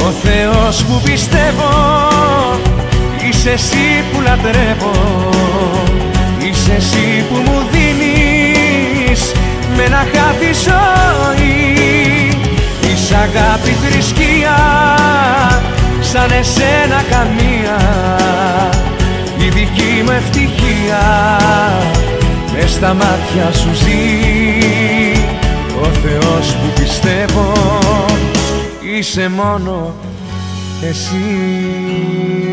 Ο Θεός που πιστεύω, είσαι εσύ που λατρεύω, είσαι εσύ που μου δίνεις με ένα χάδι ζωή. Είσαι αγάπη, θρησκεία, σαν εσένα καμία, η δική μου ευτυχία μες στα μάτια σου ζει. Ο Θεός που πιστεύω, είσαι μόνο εσύ.